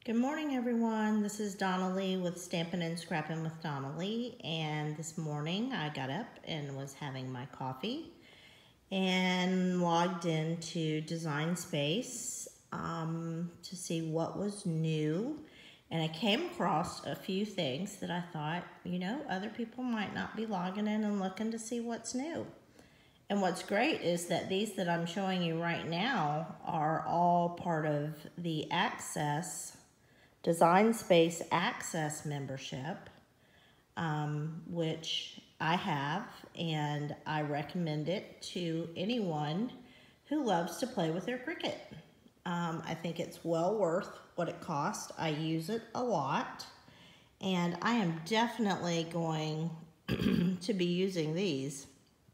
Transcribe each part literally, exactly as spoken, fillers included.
Good morning, everyone. This is Donna Lee with Stampin' and Scrappin' with Donna Lee, and this morning I got up and was having my coffee and logged into Design Space um, to see what was new, and I came across a few things that I thought, you know, other people might not be logging in and looking to see what's new. And what's great is that these that I'm showing you right now are all part of the Access Design Space Access membership, um, which I have, and I recommend it to anyone who loves to play with their Cricut. Um, I think it's well worth what it costs. I use it a lot, and I am definitely going to be using these.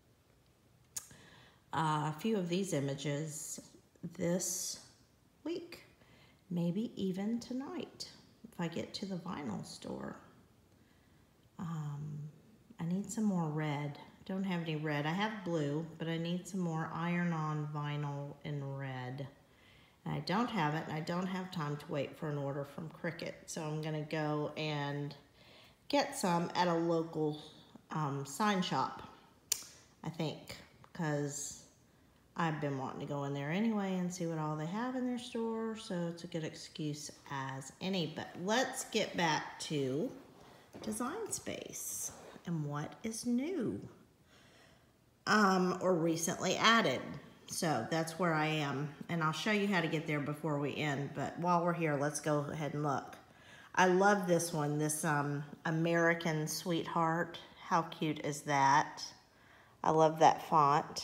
Uh, a few of these images this week. Maybe even tonight, if I get to the vinyl store. Um, I need some more red. Don't have any red. I have blue, but I need some more iron-on vinyl in red. And I don't have it, and I don't have time to wait for an order from Cricut. So I'm gonna go and get some at a local um, sign shop, I think, because I've been wanting to go in there anyway and see what all they have in their store, so it's a good excuse as any. But let's get back to Design Space and what is new um, or recently added. So that's where I am, and I'll show you how to get there before we end. But while we're here, let's go ahead and look. I love this one, this um, American Sweetheart. How cute is that? I love that font.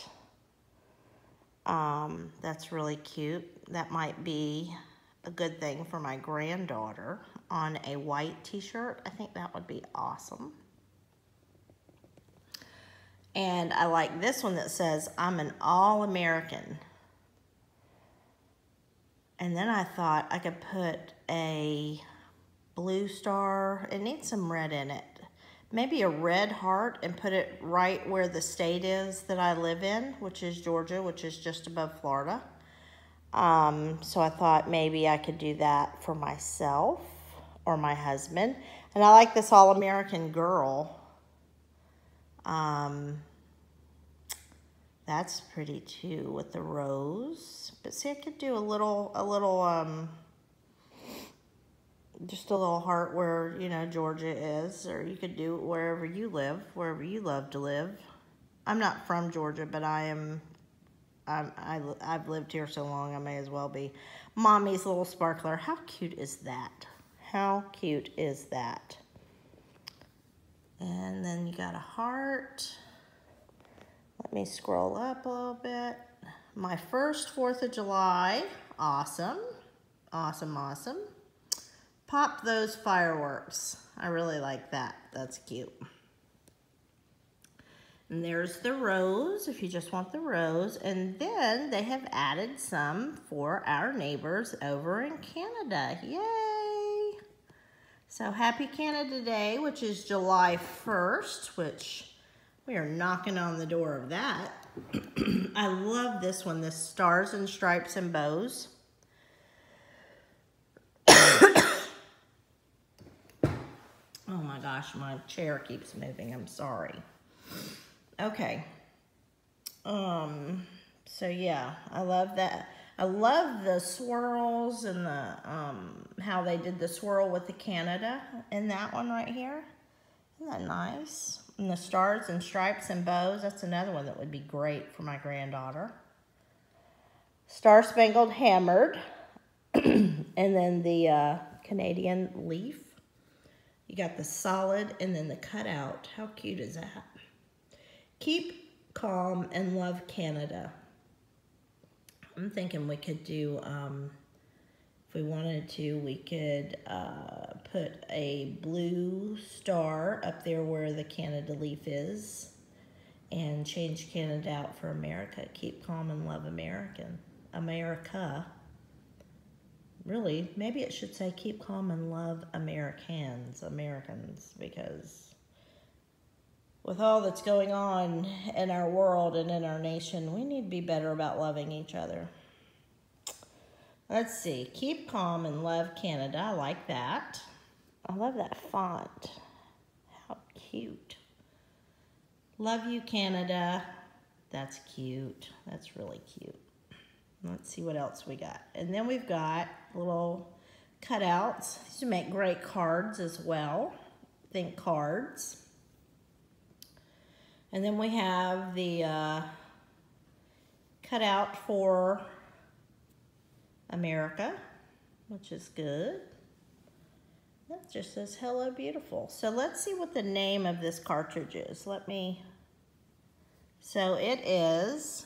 Um, that's really cute. That might be a good thing for my granddaughter on a white t-shirt. I think that would be awesome. And I like this one that says, I'm an all-American. And then I thought I could put a blue star. It needs some red in it. Maybe a red heart and put it right where the state is that I live in, which is Georgia, which is just above Florida. Um, so I thought maybe I could do that for myself or my husband. And I like this All-American Girl. Um, that's pretty too with the rose. But see, I could do a little, a little, um, just a little heart where, you know, Georgia is, or you could do it wherever you live, wherever you love to live. I'm not from Georgia, but I am, I'm, I, I've lived here so long, I may as well be. Mommy's little sparkler. How cute is that? How cute is that? And then you got a heart. Let me scroll up a little bit. My first fourth of July. Awesome. Awesome, awesome. Pop those fireworks. I really like that. That's cute. And there's the rose, if you just want the rose. And then they have added some for our neighbors over in Canada. Yay! So happy Canada Day, which is July first, which we are knocking on the door of that. I love this one, this Stars and Stripes and Bows. Oh my gosh, my chair keeps moving. I'm sorry. Okay. Um, so yeah, I love that. I love the swirls and the, um, how they did the swirl with the Canada in that one right here. Isn't that nice? And the Stars and Stripes and Bows, that's another one that would be great for my granddaughter. Star Spangled Hammered. And then the uh, Canadian leaf. You got the solid and then the cutout. How cute is that? Keep Calm and Love Canada. I'm thinking we could do, um, if we wanted to, we could uh, put a blue star up there where the Canada leaf is and change Canada out for America. Keep Calm and Love American. America. Really, maybe it should say Keep Calm and Love Americans, Americans, because with all that's going on in our world and in our nation, we need to be better about loving each other. Let's see, Keep Calm and Love Canada. I like that. I love that font. How cute. Love you, Canada. That's cute. That's really cute. Let's see what else we got. And then we've got little cutouts. These would make great cards as well. Think cards. And then we have the uh, cutout for America, which is good. That just says hello beautiful. So let's see what the name of this cartridge is. Let me, so it is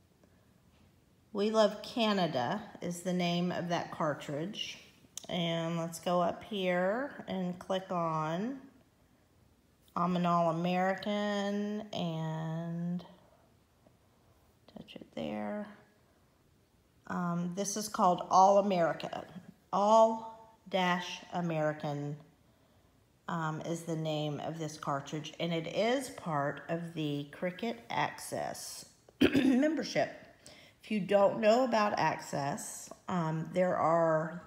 We Love Canada is the name of that cartridge. And let's go up here and click on I'm an All-American and touch it there. Um, this is called All America. All dash American um, is the name of this cartridge, and it is part of the Cricut Access membership. If you don't know about Access, um, there are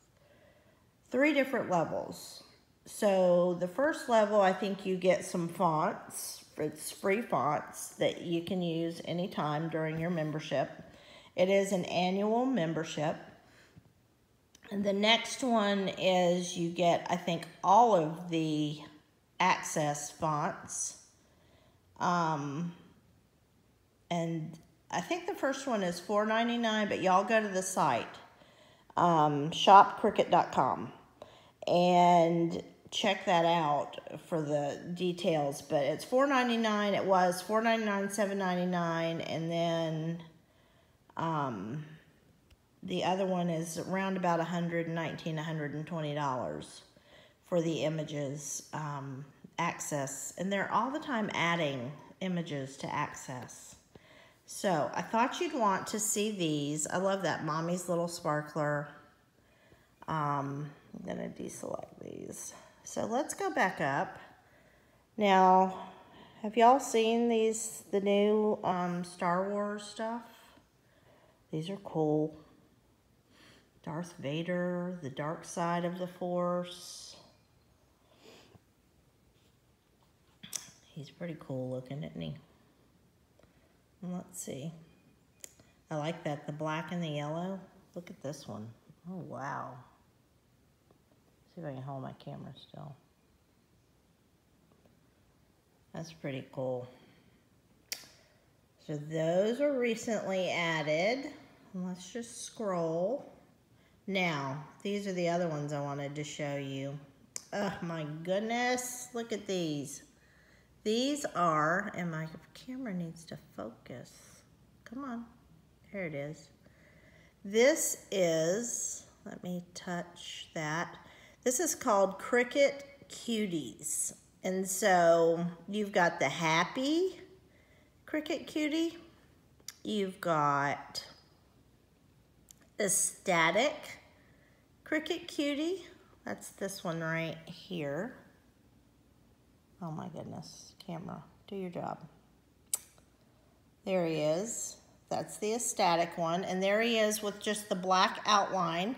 three different levels. So the first level, I think you get some fonts. It's free fonts that you can use anytime during your membership. It is an annual membership. And the next one is you get, I think, all of the Access fonts. Um, and I think the first one is four ninety-nine, but y'all go to the site, um, shop cricut dot com, and check that out for the details. But it's four ninety-nine. It was four ninety-nine, seven ninety-nine, and then um, the other one is around about one hundred nineteen, one hundred twenty dollars for the images um, Access. And they're all the time adding images to Access. So I thought you'd want to see these. I love that Mommy's Little Sparkler. Um, I'm gonna deselect these. So let's go back up. Now, have y'all seen these, the new um, Star Wars stuff? These are cool. Darth Vader, the dark side of the Force. He's pretty cool looking, isn't he? Let's see. I like that, the black and the yellow. Look at this one. Oh, wow. See if I can hold my camera still. That's pretty cool. So those are recently added. Let's just scroll. Now, these are the other ones I wanted to show you. Oh my goodness, look at these. These are, and my camera needs to focus. Come on, here it is. This is, let me touch that. This is called Cricut Cuties. And so you've got the happy Cricut Cutie. You've got ecstatic Cricut Cutie. That's this one right here. Oh my goodness, camera, do your job. There he is. That's the ecstatic one. And there he is with just the black outline.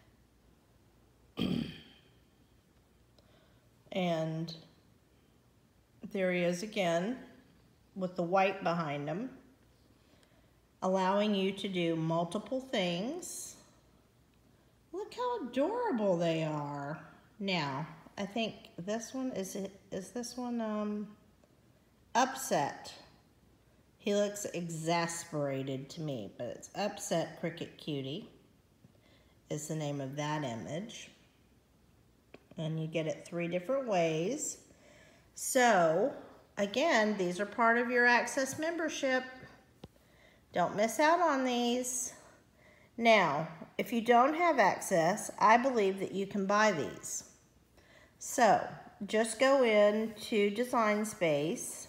And there he is again with the white behind him, allowing you to do multiple things. Look how adorable they are. Now, I think this one, is it, is this one um, Upset? He looks exasperated to me, but it's Upset Cricut Cutie is the name of that image. And you get it three different ways. So, again, these are part of your Access membership. Don't miss out on these. Now, if you don't have Access, I believe that you can buy these. So, just go into Design Space.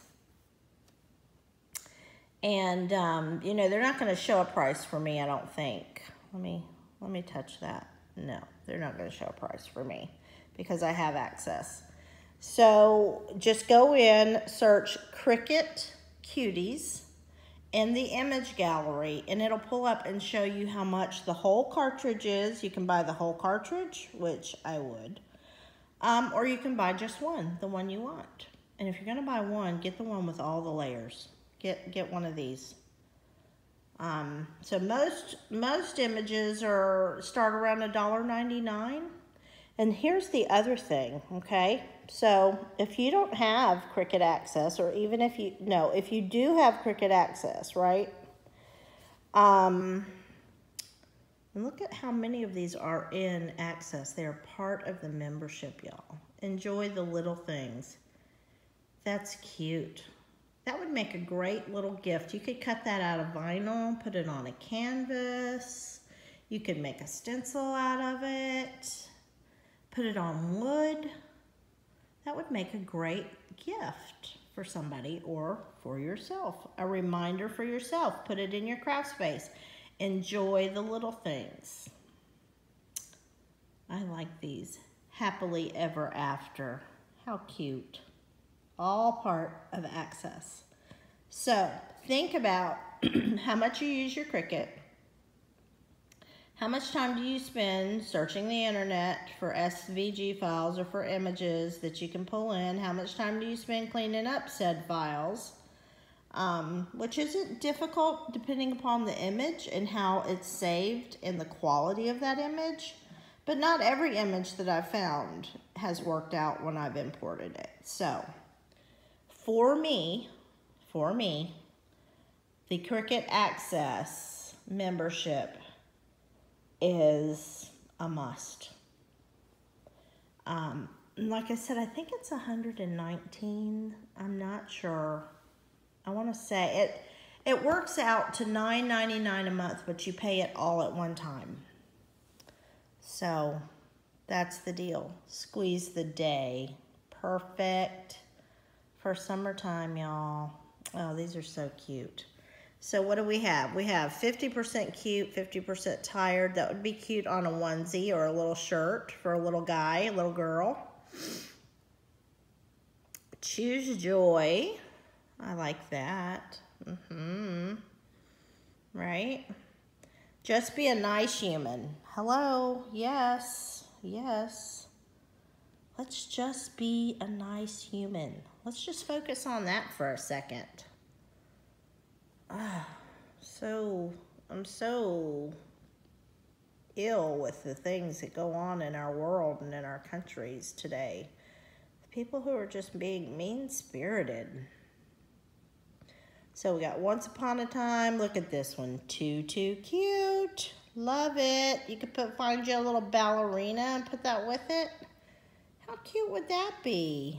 And, um, you know, they're not going to show a price for me, I don't think. Let me, let me touch that. No, they're not going to show a price for me because I have Access. So, just go in, search Cricut Cuties, in the image gallery, and it'll pull up and show you how much the whole cartridge is. You can buy the whole cartridge, which I would, um, or you can buy just one, the one you want. And if you're gonna buy one, get the one with all the layers. Get get one of these. Um, so most most images are start around a dollar ninety-nine. And here's the other thing, okay? So if you don't have Cricut Access, or even if you, no, if you do have Cricut Access, right? Um, and look at how many of these are in Access. They are part of the membership, y'all. Enjoy the little things. That's cute. That would make a great little gift. You could cut that out of vinyl, put it on a canvas. You could make a stencil out of it. Put it on wood. That would make a great gift for somebody or for yourself. A reminder for yourself. Put it in your craft space. Enjoy the little things. I like these. Happily ever after. How cute. All part of Access. So think about how much you use your Cricut. How much time do you spend searching the internet for S V G files or for images that you can pull in? How much time do you spend cleaning up said files? Um, which isn't difficult depending upon the image and how it's saved and the quality of that image. But not every image that I've found has worked out when I've imported it. So for me, for me, the Cricut Access membership is a must. Um, like I said, I think it's one hundred nineteen. I'm not sure. I want to say it. It works out to nine ninety-nine a month, but you pay it all at one time. So that's the deal. Squeeze the day. Perfect for summertime, y'all. Oh, these are so cute. So what do we have? We have fifty percent cute, fifty percent tired. That would be cute on a onesie or a little shirt for a little guy, a little girl. Choose joy. I like that. Mm-hmm. Right? Just be a nice human. Hello. Yes. Yes. Let's just be a nice human. Let's just focus on that for a second. Ah, so, I'm so ill with the things that go on in our world and in our countries today. People who are just being mean-spirited. So we got Once Upon a Time. Look at this one. Too, too cute. Love it. You could put, find you a little ballerina and put that with it. How cute would that be?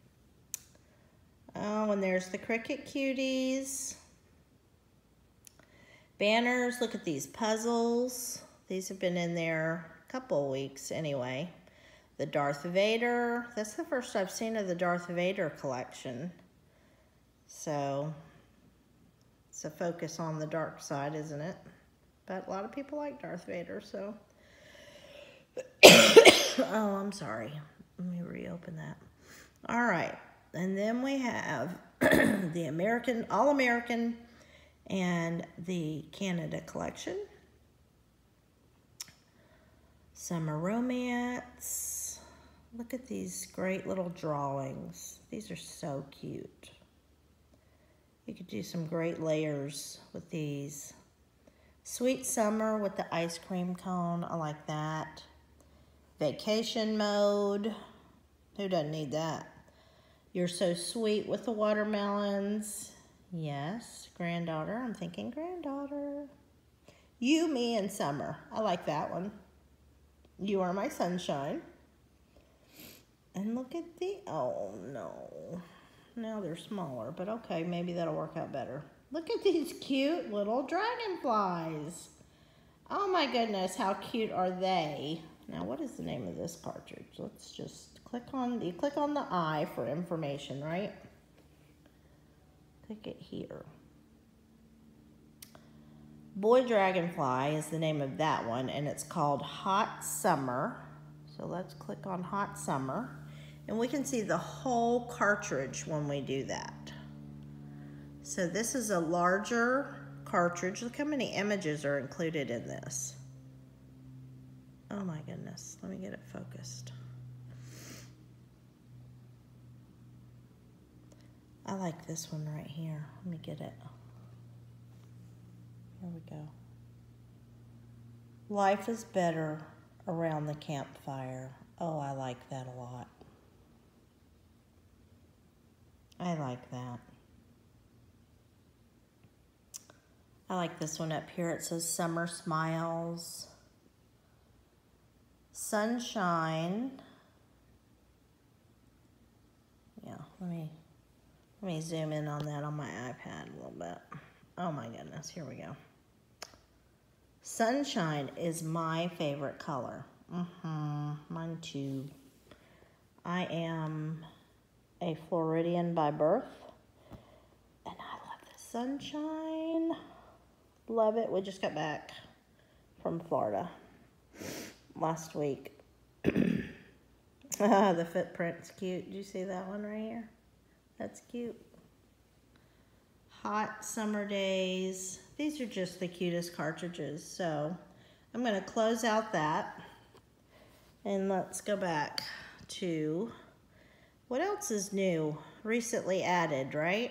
Oh, and there's the Cricut Cuties. Banners, look at these puzzles. These have been in there a couple of weeks anyway. The Darth Vader, that's the first I've seen of the Darth Vader collection. So, it's a focus on the dark side, isn't it? But a lot of people like Darth Vader, so. Oh, I'm sorry. Let me reopen that. All right, and then we have the American, All-American, and the Canada collection. Summer Romance. Look at these great little drawings. These are so cute. You could do some great layers with these. Sweet Summer with the ice cream cone. I like that. Vacation Mode. Who doesn't need that? You're So Sweet with the watermelons. Yes, granddaughter. I'm thinking granddaughter. You, Me, and Summer. I like that one. You Are My Sunshine. And look at the, oh no. Now they're smaller, but okay, maybe that'll work out better. Look at these cute little dragonflies. Oh my goodness, how cute are they? Now, what is the name of this cartridge? Let's just click on, you click on the eye for information, right? Click it here. Boy Dragonfly is the name of that one, and it's called Hot Summer. So let's click on Hot Summer, and we can see the whole cartridge when we do that. So this is a larger cartridge. Look how many images are included in this. Oh my goodness, let me get it focused. I like this one right here. Let me get it. Here we go. Life is better around the campfire. Oh, I like that a lot. I like that. I like this one up here. It says Summer Smiles. Sunshine. Yeah, let me let me zoom in on that on my iPad a little bit. Oh my goodness, here we go. Sunshine is my favorite color. Mm-hmm, mine too. I am a Floridian by birth, and I love the sunshine. Love it. We just got back from Florida last week. The footprint's cute. Do you see that one right here? That's cute. Hot summer days. These are just the cutest cartridges. So I'm going to close out that. And let's go back to what else is new, recently added, right?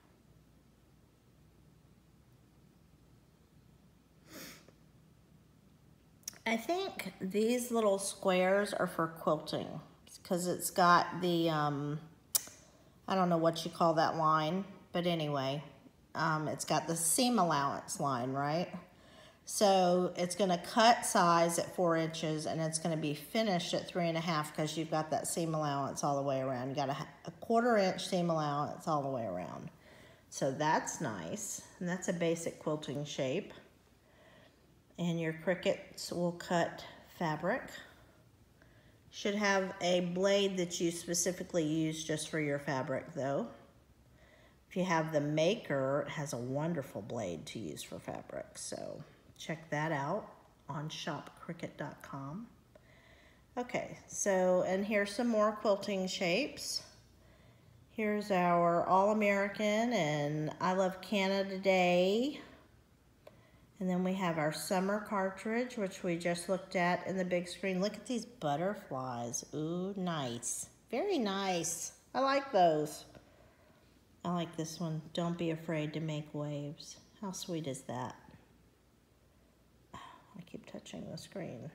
I think these little squares are for quilting because it's got the, um, I don't know what you call that line, but anyway, um, it's got the seam allowance line, right? So it's going to cut size at four inches and it's going to be finished at three and a half because you've got that seam allowance all the way around. You got a, a quarter inch seam allowance all the way around. So that's nice. And that's a basic quilting shape. And your Cricuts will cut fabric. Should have a blade that you specifically use just for your fabric though. If you have the Maker, it has a wonderful blade to use for fabric. So check that out on shop cricut dot com. Okay, so, and here's some more quilting shapes. Here's our All-American and I Love Canada Day. And then we have our summer cartridge, which we just looked at in the big screen. Look at these butterflies. Ooh, nice. Very nice. I like those. I like this one. Don't be afraid to make waves. How sweet is that? I keep touching the screen.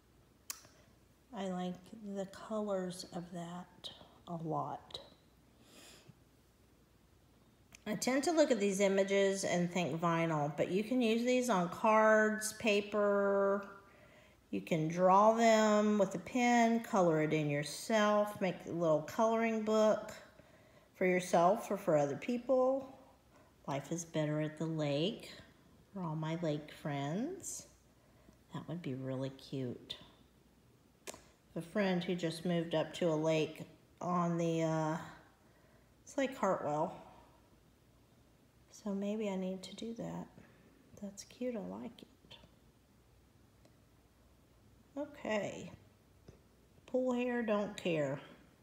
I like the colors of that a lot. I tend to look at these images and think vinyl, but you can use these on cards, paper. You can draw them with a pen, color it in yourself, make a little coloring book for yourself or for other people. Life is better at the lake for all my lake friends. That would be really cute. A friend who just moved up to a lake on the, uh, it's Lake Hartwell. So maybe I need to do that. That's cute, I like it. Okay. Pull hair, don't care.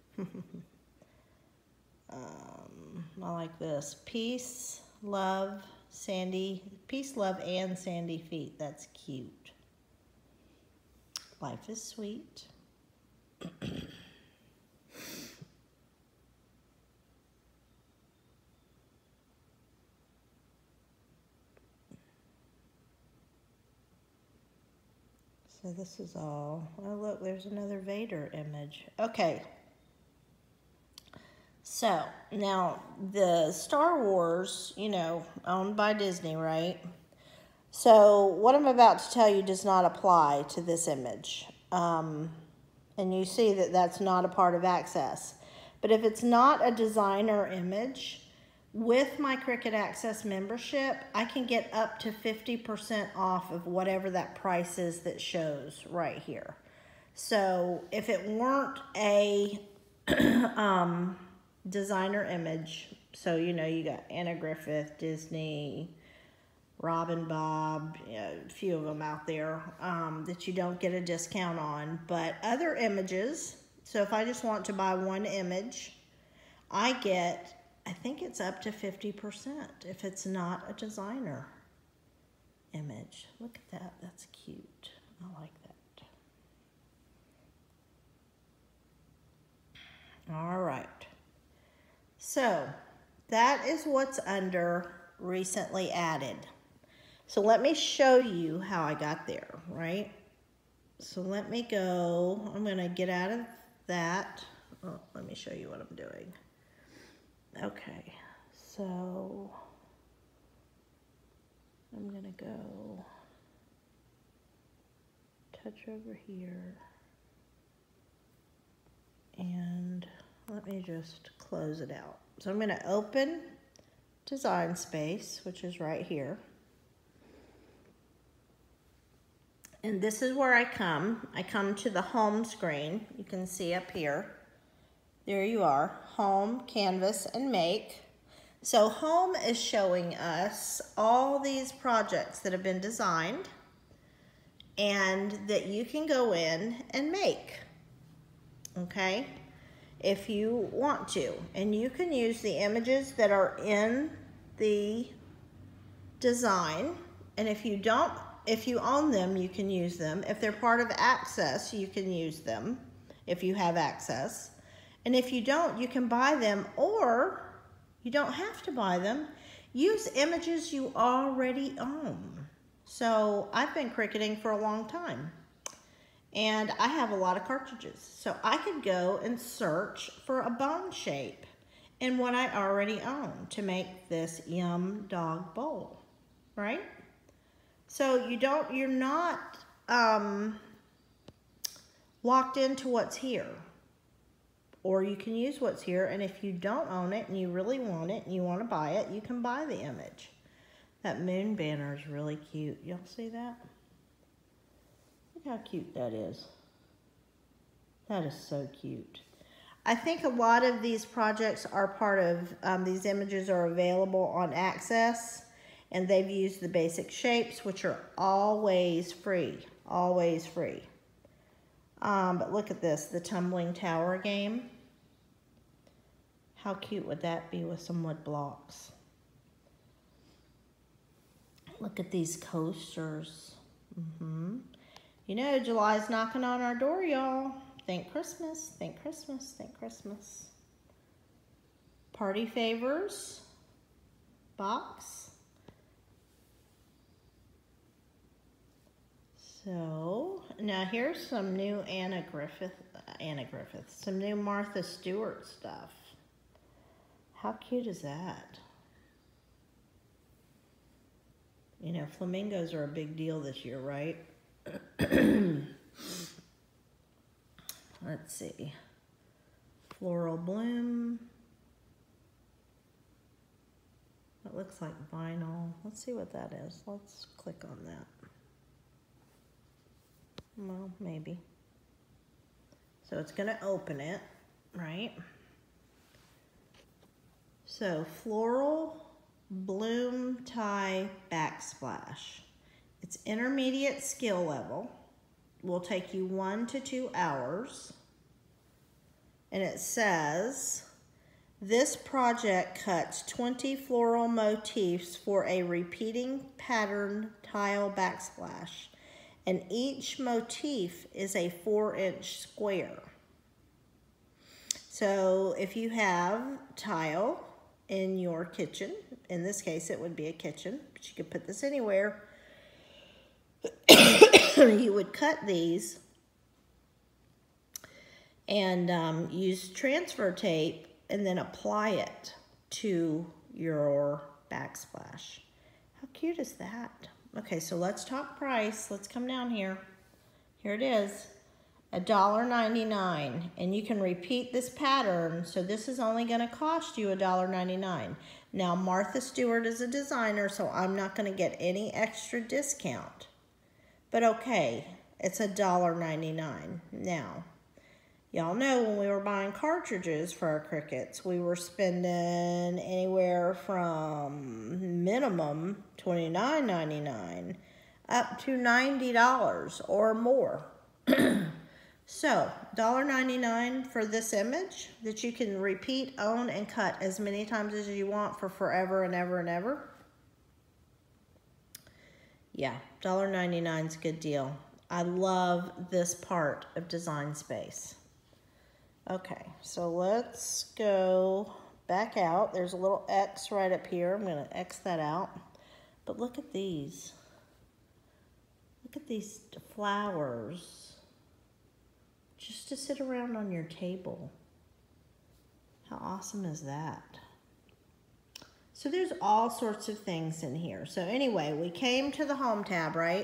um, I like this. Peace, love, sandy, peace, love, and sandy feet. That's cute. Life is sweet. So this is all, oh look, there's another Vader image. Okay. So, now the Star Wars, you know, owned by Disney, right? So what I'm about to tell you does not apply to this image. Um, and you see that that's not a part of Access. But if it's not a designer image, with my Cricut Access membership, I can get up to fifty percent off of whatever that price is that shows right here. So if it weren't a um, designer image, so you know, you got Anna Griffith, Disney, Robin Bob, you know, a few of them out there um, that you don't get a discount on. But other images, so if I just want to buy one image, I get I think it's up to fifty percent if it's not a designer image. Look at that, that's cute. I like that. All right. So that is what's under recently added. So let me show you how I got there, right? So let me go, I'm gonna get out of that. Oh, let me show you what I'm doing. Okay, so I'm gonna go touch over here and let me just close it out. So I'm gonna open Design Space, which is right here. And this is where I come. I come to the home screen. You can see up here. There you are, home, canvas, and make. So home is showing us all these projects that have been designed and that you can go in and make, okay, if you want to. And you can use the images that are in the design, and if you don't, if you own them, you can use them. If they're part of access, you can use them if you have access. And if you don't, you can buy them, or you don't have to buy them. Use images you already own. So I've been cricketing for a long time, and I have a lot of cartridges. So I could go and search for a bone shape in what I already own to make this Yum Dog bowl, right? So you don't, you're not um, locked into what's here. Or you can use what's here, and if you don't own it and you really want it and you want to buy it, you can buy the image. That moon banner is really cute. Y'all see that? Look how cute that is. That is so cute. I think a lot of these projects are part of, um, these images are available on Access, and they've used the basic shapes, which are always free, always free. Um, but look at this, the tumbling tower game. How cute would that be with some wood blocks? Look at these coasters. Mm-hmm. You know, July's knocking on our door, y'all. Think Christmas, think Christmas, think Christmas. Party favors, box. So, now here's some new Anna Griffith, uh, Anna Griffith, some new Martha Stewart stuff. How cute is that? You know, flamingos are a big deal this year, right? Let's see. Floral bloom. That looks like vinyl. Let's see what that is. Let's click on that. Well, maybe. So it's going to open it, right? So floral bloom tie backsplash. It's intermediate skill level. Will take you one to two hours. And it says, this project cuts twenty floral motifs for a repeating pattern tile backsplash. And each motif is a four inch square. So if you have tile in your kitchen, in this case it would be a kitchen, but you could put this anywhere, you would cut these and um, use transfer tape and then apply it to your backsplash. How cute is that? Okay, so let's talk price. Let's come down here. Here it is, a dollar ninety-nine, and you can repeat this pattern, so this is only gonna cost you a dollar ninety-nine. Now, Martha Stewart is a designer, so I'm not gonna get any extra discount. But okay, it's a dollar ninety-nine. Now, y'all know when we were buying cartridges for our Cricuts, we were spending anywhere from minimum twenty-nine ninety-nine up to ninety dollars or more. So, one ninety-nine for this image that you can repeat, own, and cut as many times as you want for forever and ever and ever. Yeah, one ninety-nine is a good deal. I love this part of Design Space. Okay, so let's go back out. There's a little X right up here. I'm going to X that out. But look at these. Look at these flowers. Just to sit around on your table. How awesome is that? So there's all sorts of things in here. So anyway, we came to the Home tab, right?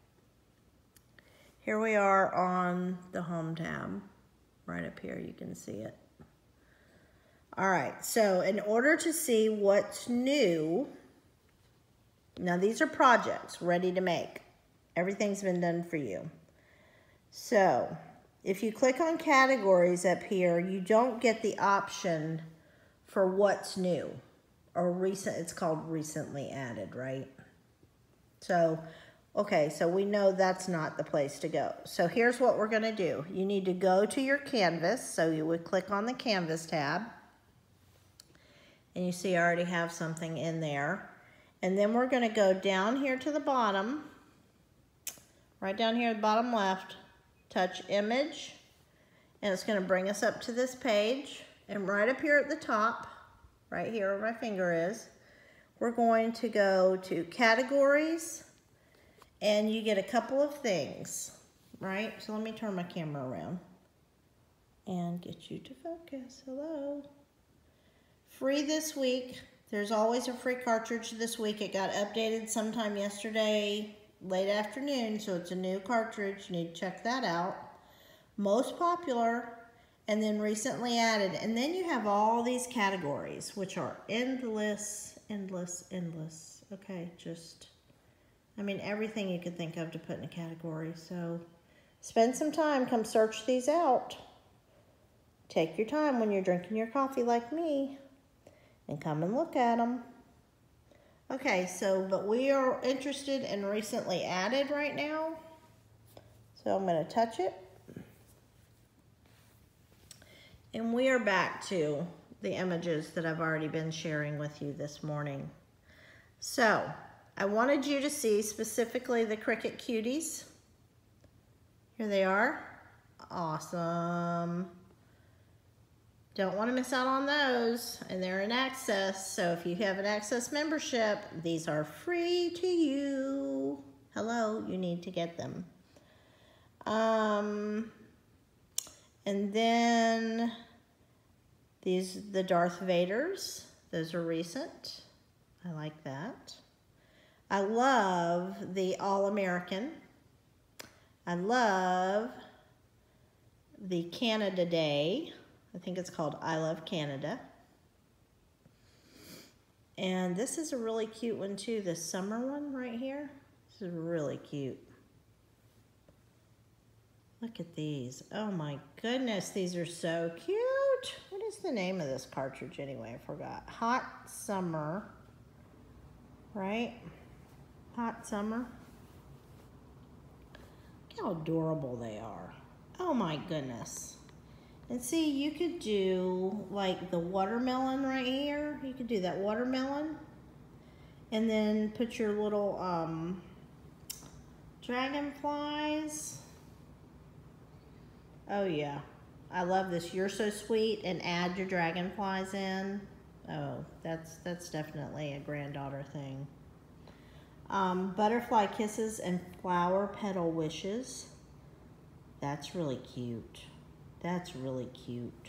Here we are on the Home tab. Right up here, you can see it. All right, so in order to see what's new, now these are projects ready to make. Everything's been done for you. So if you click on categories up here, you don't get the option for what's new or recent. It's called recently added, right? So, okay, so we know that's not the place to go. So here's what we're gonna do. You need to go to your canvas. So you would click on the canvas tab. And you see I already have something in there. And then we're gonna go down here to the bottom, right down here at the bottom left, touch image, and it's going to bring us up to this page. And right up here at the top, right here where my finger is, we're going to go to categories, and you get a couple of things, right? So let me turn my camera around and get you to focus. Hello. Free this week. There's always a free cartridge this week. It got updated sometime yesterday, late afternoon, so it's a new cartridge. You need to check that out. Most popular, and then recently added. And then you have all these categories, which are endless, endless, endless. Okay, just, I mean, everything you could think of to put in a category. So spend some time, come search these out. Take your time when you're drinking your coffee like me, and come and look at them. Okay, so, but we are interested in recently added right now. So I'm going to touch it. And we are back to the images that I've already been sharing with you this morning. So I wanted you to see specifically the Cricut Cuties. Here they are. Awesome. Don't want to miss out on those, and they're in Access, so if you have an Access membership, these are free to you. Hello, you need to get them. Um, and then these, the Darth Vaders, those are recent. I like that. I love the All-American. I love the Canada Day. I think it's called I Love Canada. And this is a really cute one too, this summer one right here. This is really cute. Look at these. Oh my goodness, these are so cute. What is the name of this cartridge anyway? I forgot. Hot Summer, right? Hot Summer. Look how adorable they are. Oh my goodness. And see, you could do like the watermelon right here. You could do that watermelon. And then put your little um, dragonflies. Oh yeah. I love this. You're So Sweet, and add your dragonflies in. Oh, that's, that's definitely a granddaughter thing. Um, butterfly Kisses and Flower Petal Wishes. That's really cute. That's really cute.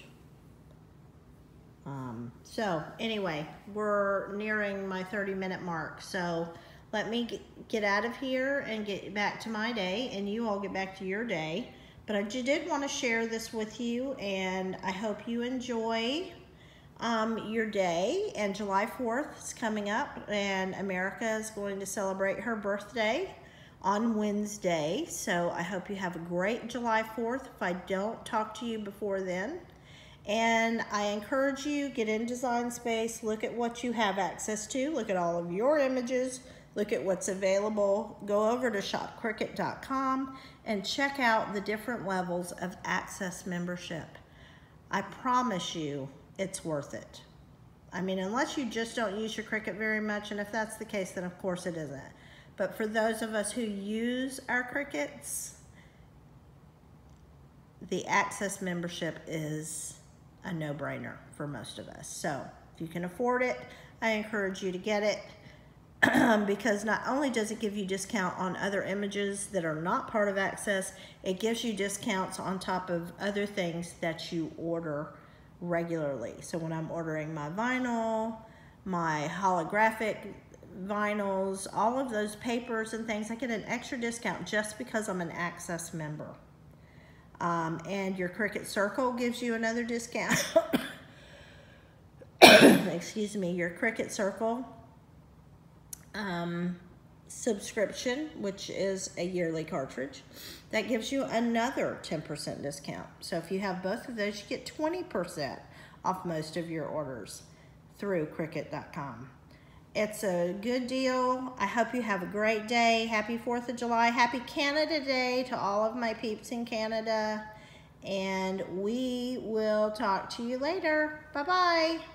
Um, so anyway, we're nearing my thirty minute mark. So let me get, get out of here and get back to my day, and you all get back to your day. But I did want to share this with you, and I hope you enjoy um, your day. And July fourth is coming up, and America is going to celebrate her birthday on Wednesday. So I hope you have a great July fourth if I don't talk to you before then. And I encourage you, get in Design Space, look at what you have access to, look at all of your images look at what's available. Go over to shop cricut dot com and check out the different levels of Access membership. I promise you it's worth it. I mean, unless you just don't use your Cricut very much, and if that's the case, then of course it isn't. But for those of us who use our Cricuts, the Access membership is a no-brainer for most of us. So if you can afford it, I encourage you to get it because not only does it give you discount on other images that are not part of Access, it gives you discounts on top of other things that you order regularly. So when I'm ordering my vinyl, my holographic vinyls, all of those papers and things, I get an extra discount just because I'm an Access member. Um, and your Cricut Circle gives you another discount. Excuse me, your Cricut Circle um, subscription, which is a yearly cartridge, that gives you another ten percent discount. So if you have both of those, you get twenty percent off most of your orders through Cricut dot com. It's a good deal. I hope you have a great day. Happy fourth of July. Happy Canada Day to all of my peeps in Canada. And we will talk to you later. Bye-bye.